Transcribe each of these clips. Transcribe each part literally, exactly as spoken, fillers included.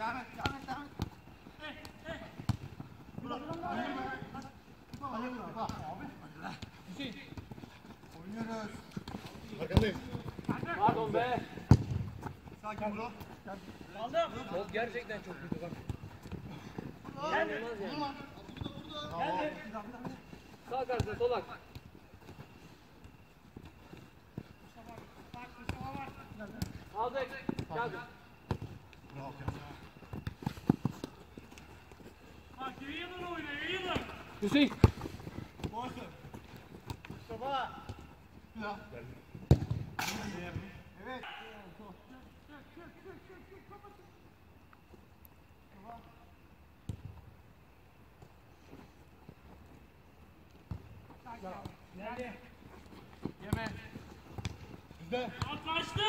Devam et, devam et, devam et. Hüseyin. Oynuyoruz. Arkandayım. Pardon be. Sakin bro. Aldım. Top gerçekten çok kötü bak. Geldi. Geldi. Sağ karşısına solak. Aldık. Geldi. Bravo. Bak yayılın oyna yayılın. Hüseyin. Boşsun. Mustafa. Bir daha. Evet. Geldi. Yeme. Bizde. Atlaştı.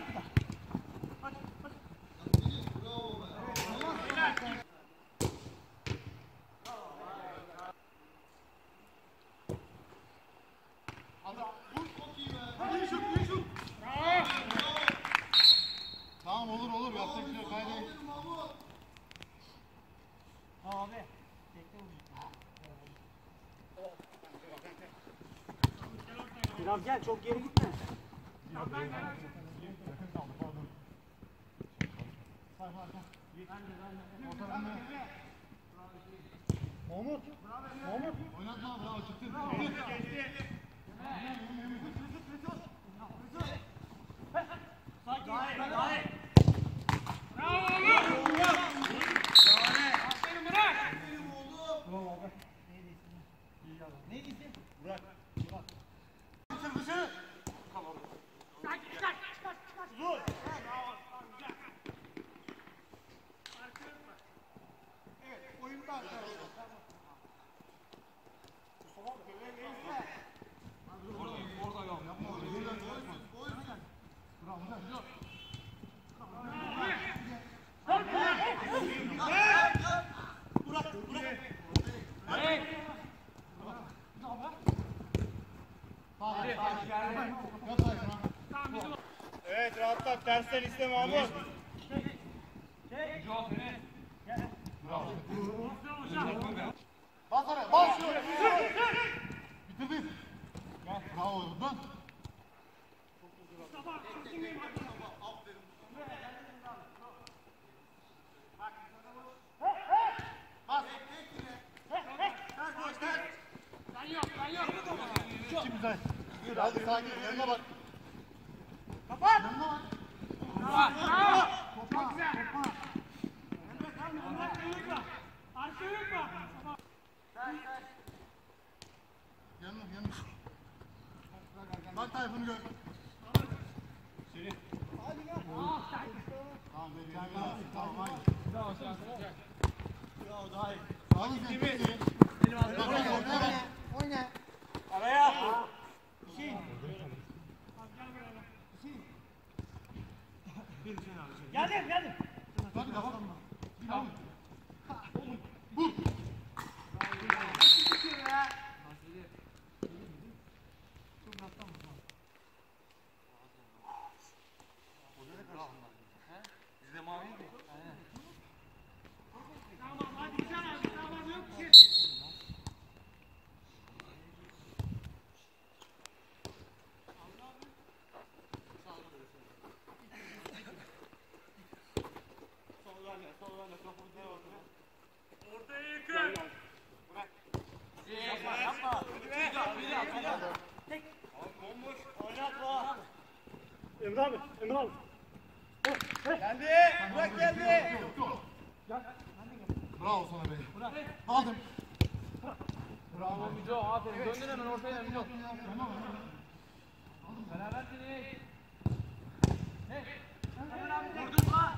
Tamam olur olur. Yapacak bir şey yok. Haydi. Abi. Biraz gel çok geri gitme. Yakın kaldı pardon. Say say. Orta bende. Mahmut. Mahmut. Oynatma bravo çıktı. Bravo oğlum. Aferin bırak. Neydi isim? Burak. Fısır fısır. Çıkar çıkar çıkar çıkar. Dur. Bravo. Güzel. Evet, oyunda arkadaşlar. Mustafa böyle gelirse. Orada, orada yok. Yapma orada. Bravo. Bravo. Burak, Burak. Hey. Hadi. Hadi. Yap sayın ha. Tamam bizim. Evet, rahatlat. Tersten iste Mahmut. Bravo. Hocam. Bas oraya. Bas. Bitirdin. Bravo. Dön. Mustafa. Çok iyi bak. Bas. Ben yok ben yok. Şimdi güzel. Yürü hadi sakin. Yanına bak. Kapat. Yanına bak. Bravo. Topla. Çok güzel. Topla. Arkaya yıkma. Arkaya yıkma. Yanına yanına. Bak Tayfun'u gör. Tamam veriyorum. Tamam haydi. Ya daha iyi. Alın sen kimseyi. Oraya oraya bak. Oyna. Araya. Hüseyin. Geldim geldim. Hadi kapat. Tamam. Bu. Tamam hadi güzel abi. Tamam yok ki. Ortaya yakın. Yapma, yapma. Tek. Bomboş. Oynatma. Emre abi. Emre abi. Geldi. Burak geldi. Bravo sana be. Aldım. Bravo Mico. Aferin. Döndün hemen ortaya Mico. Berabersiniz. Vurdun mu?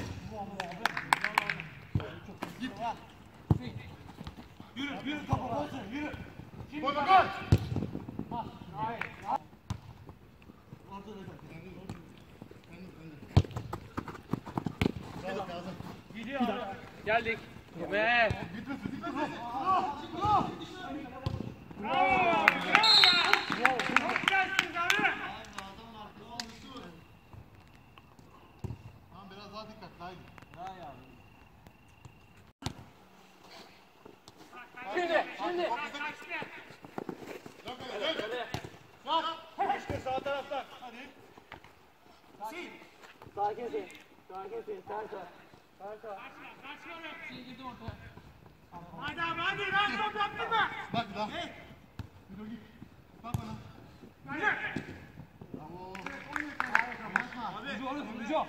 Git. Yürü, yürü kafa olsun, yürü. Gol gol gol. Bravo Kazım. Gidiyor abi. Geldik. Be. Gitmesin gitmesin. Bravo. Bravo. Çok güzelsiniz abi. Tamam biraz daha dikkatli haydi. Daha iyi abi. Sakinsin. Sakinsin. Sen sen. Kaçma, kaçma oraya. Şey girdim ortaya. Hadi abi, hadi. Rahat ol, yaptırma. Bak bir daha. Yürü git. Bak bana. Hadi. Bravo. Müco oğlum Müco.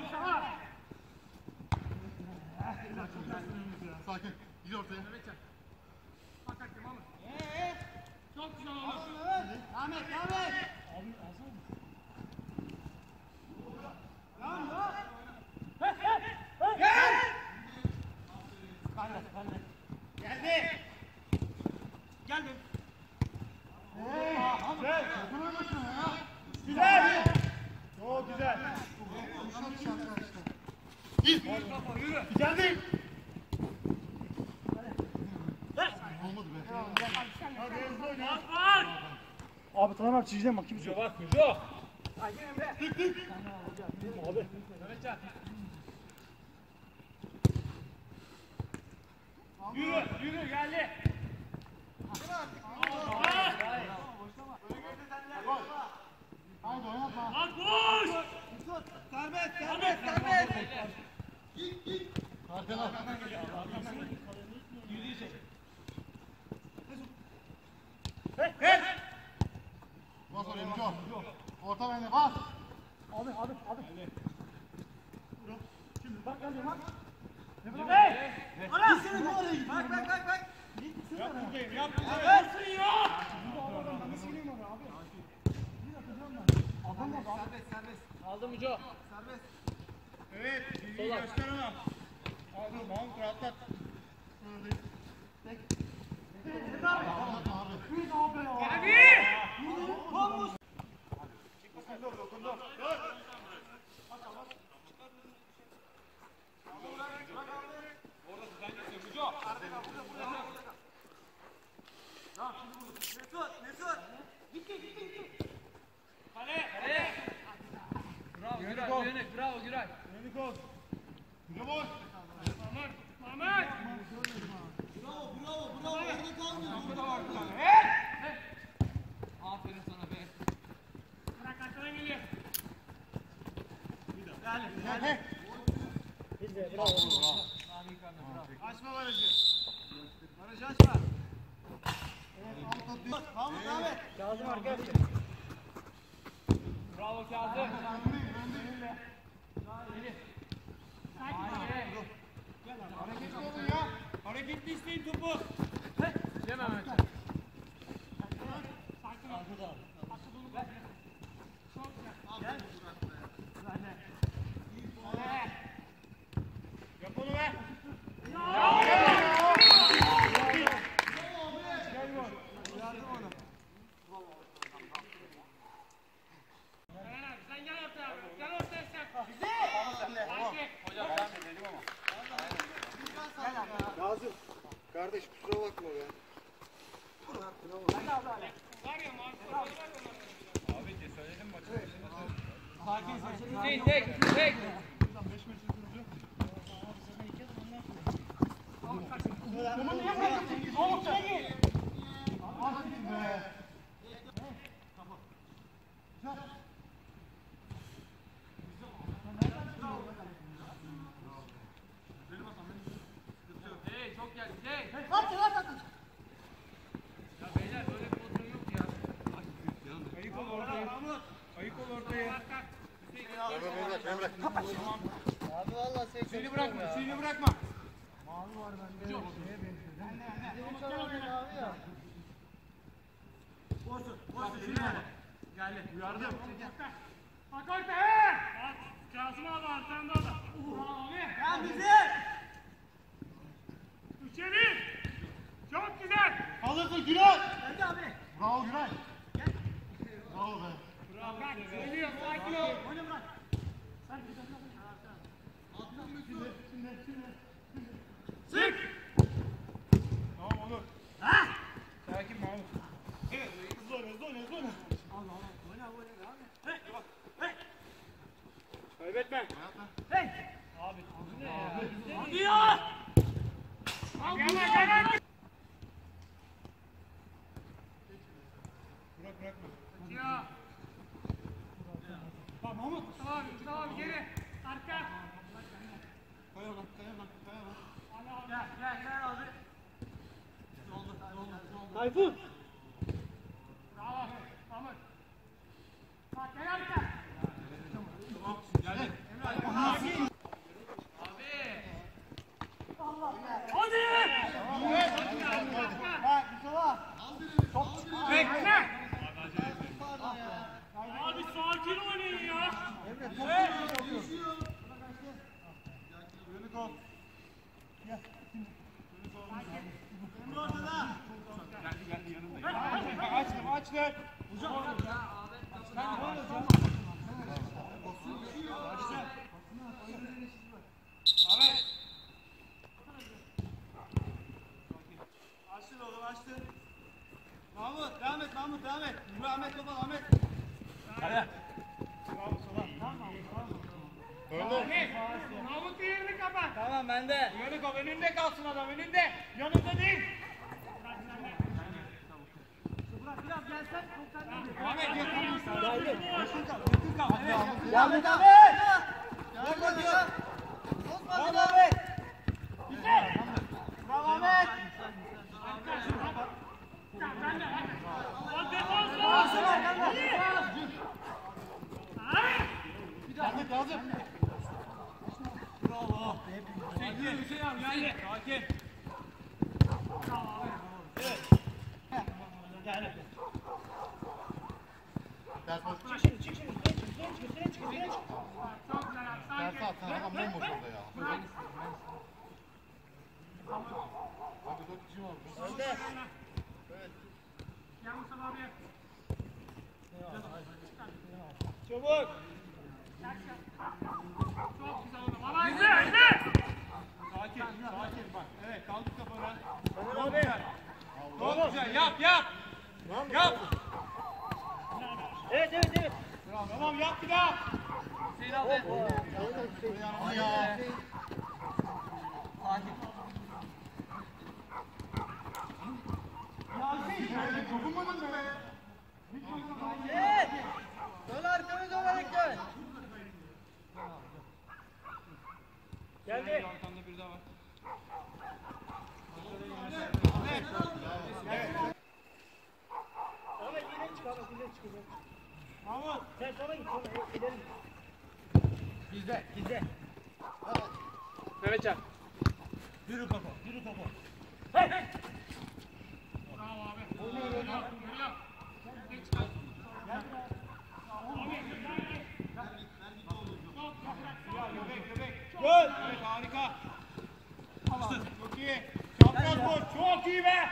Sakin. Gir ortaya. Bak hakem alın. Çok güzel oldu. Ahmet, Ahmet. Geldi. Geldim. Güzel. Vurulmasın ya. Güzel. Çok güzel. Konuşalım şartlar işte. Gir. Yürü. Geldi. Olmadı be. Hadi hızlı oyna. Bak. Abi tamam abi çizeceğim bak kimse yok. Müco bak Müco. Tık tık. Abi. Mehmetcan. Yürü, yürü, geldi. Haydi oynatma. Lan koş. Serbest, serbest, serbest. Arkadan. Bas oraya Müco. Orta bende bas. Abi abi abi. Bak geldi bak. Hey. Ana. Seni bu araya git. Bak, bak, bak, bak. Yap buradayım, yap Versin ya. Nasıl gireyim abi abi? Bir atacağım ben. Adam var abi. Aldım Müco. Evet, bilgiyi göster ona. Al dur, Mahmut rahatlat. Hadi. Dokundum, dokundum. Orada sen gitsin Müco. Kale. Bravo Güray. Yönelik. Bravo Güray. Müco boş. Mahmut, Mahmut. Aferin sana be. Bırak arkadan geliyor. Gel, gel. Biz de bravo. Abi yukarıda bravo. Açma barajı. Barajı açma. Evet, Mahmut atıyor. Mahmut Ahmet. Kazım arkadaş. Bravo Kazım. Hareketli olun ya. Hareketli isteyin topu. Gel Mehmet. Yap onu be. Sen gel ortaya. Gel ortaya sen. Kazım. Kardeş kusura bakma be. Var ya Marco. Hüseyin tek. Tek. Hey çok geldi. Hey. Ya beyler böyle bir pozisyon yok ya. Ayık ol ortaya. Ayık ol ortaya. Emre Emre bırak, Emre. Abi vallahi sen Seni bırakma, seni bırakma. Mavi var bende. Şeye benziyor. Bizim çalarken abi ya. Geldi, uyardım. Bak ortaya. Bak. Kazım abi arkanda da. Bravo abi. Gel bizi. Üçe bir. Çok güzel. Alırsın Güray. Hadi abi. Bravo Güray. Bravo be. Bravo. Bak. Geliyor. Sakin ol. Oyna bırak. Sık. Tamam olur. Ha? Sakin Mahmut. Evet, hızlı oyna, hızlı oyna, hızlı oyna. Kaybetme. Hey. Hadi ya. Al bunu. Bırak, bırakma. Ya. Tamam Mahmut. Tamam, tamam. Tayfun. Bravo. Mahmut. Bak gel harika. Geldi. Hadi. Ha Mustafa. Bekle. Abi sakin oynayın ya. Emre top yapıyor. Yönü kol. Emre ortada. Geldi geldi yanındayım. Bak açtım açtım. Ahmet. Açtın oğlum açtın. Mahmut devam et Mahmut devam et. Yürü Ahmet Topal Ahmet. Hadi. Ahmet. Mahmut yerini kapat. Tamam bende. Yönü kal önünde kalsın adam önünde. Yanında değil. Biraz gelsen çok Ahmet yakın. Geldi. Yakın kal. Yakın kal. Evet. Geldi Ahmet. Geldi ya. Bravo Ahmet. Bravo Ahmet. O defans Asıl var. arkanda. Ahmet lazım. Bravo. Hüseyin Hüseyin abi geldi. Sakin. Çık şimdi çık şimdi. Üstüne çık üstüne çık üstüne çık üstüne çık. Çok güzel abi. Sakin. Tersi atsana adam bomboş orada ya. Bırak. Abi dört kişi var. Önde. Gel Mustafa abi. Çabuk. Çok güzel oldu. Baba izle izle. Sakin. Sakin bak. Evet kaldır kafana. Ömer abi. Çok güzel yap yap. Yap. Evet evet evet. Tamam yap bir daha. Hüseyin abi. Ya. Evet. Dön arkamız olarak gel. Geldi. Arkanda bir daha var. Ahmet ileri çık Ahmet ileri çık. Mahmut. Sen sonra git sonra ileri git. Bizde. Bizde. Mehmetcan. Yürü kafa. Yürü kafa. Bravo abi. Geliyor. Geliyor. Geç çıkar. Ya göbek göbek. Gol. Evet harika. Çok iyi. Çapraz gol. Çok iyi be.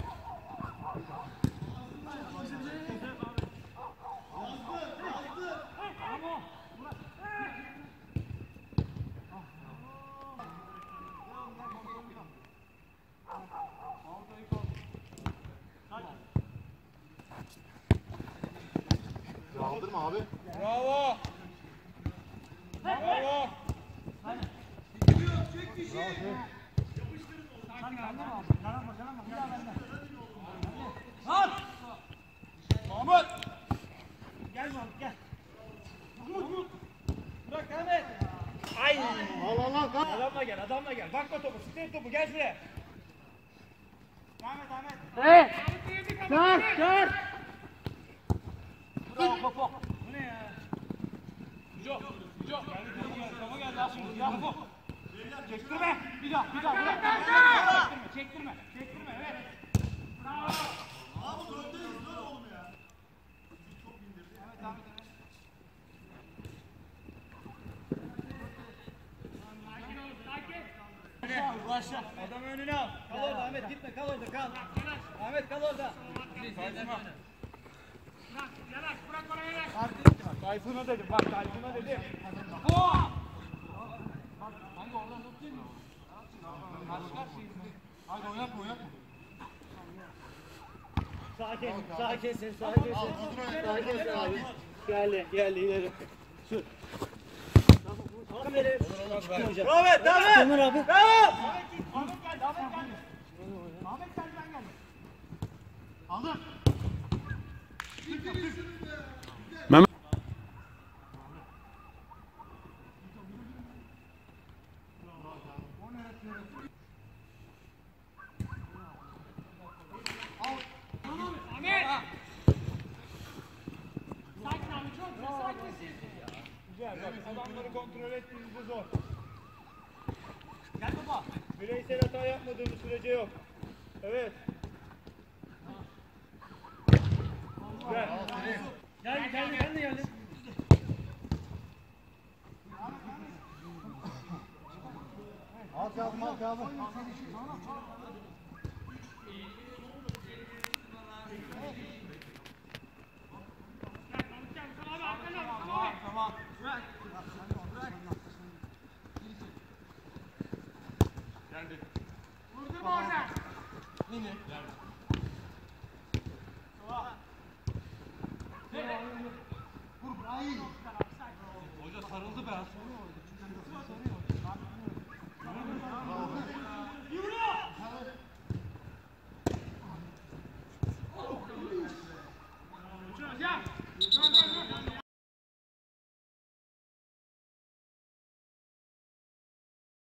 Aldırma abi. Bravo. Bravo. Mahmut. Gel Mahmut gel. Mahmut. Bırak Ahmet. Ay. Al al al. al. Adamla gel adamla gel. Bakma topu. Straight topu gel şuraya. Ahmet Ahmet. Evet. Mahmut yerini kapat. Dur dur. Bravo Popo. Bu ne ya? Jo. Jo. Geldi kafa geldi. Kafa geldi. Al şimdi. Ya Popo. Çektirme. Bir daha. Bir daha. Bir daha. Çektirme. Çektirme. Çektirme. Evet. Bravo. Mahmut öndeyiz lan oğlum ya. Çok indirdi. Evet Ahmet evet. Sakin ol. Sakin. Hadi. Ulaşla. Adamı önüne al. Kal orada Ahmet gitme kal orada kal. Yanaş. Ahmet kal orada. Tayfun'a. Bırak. Yanaş. Bırak bana yanaş. Tayfun'a dedim. Bak Tayfun'a dedim. Oh! Hangi oradan top değil mi? Karşı karşıyız. Hadi oynatma oynatma. Sakin sakinsin sakinsin. Al dur oynatma. Sakinsin abi. Geldi geldi ileri. Şu. Tamam ileri. Hocam. Ahmet, Ahmet! Ömer abi. Bravo! Ahmet geldi, Ahmet geldi. Ahmet geldi, ben geldim. Aldım. Al. ettiğinizde zor. Gel baba. Bireysel hata yapmadığınız sürece yok. Evet. Ver. Gel gel gel de geldi. Al Kazım al Kazım. Tamam. Bırak. Geldi. Vurdurma orada. Yine. Hoca sarıldı be.